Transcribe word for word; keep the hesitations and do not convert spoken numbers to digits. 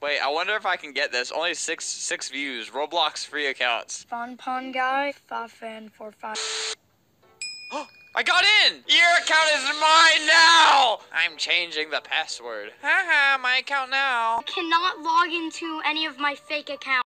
Wait, I wonder if I can get this. Only six six views. Roblox free accounts. Fun pun guy, five fan four five. Oh, I got in! Your account is mine now! I'm changing the password. Haha, my account now. Cannot log into any of my fake accounts.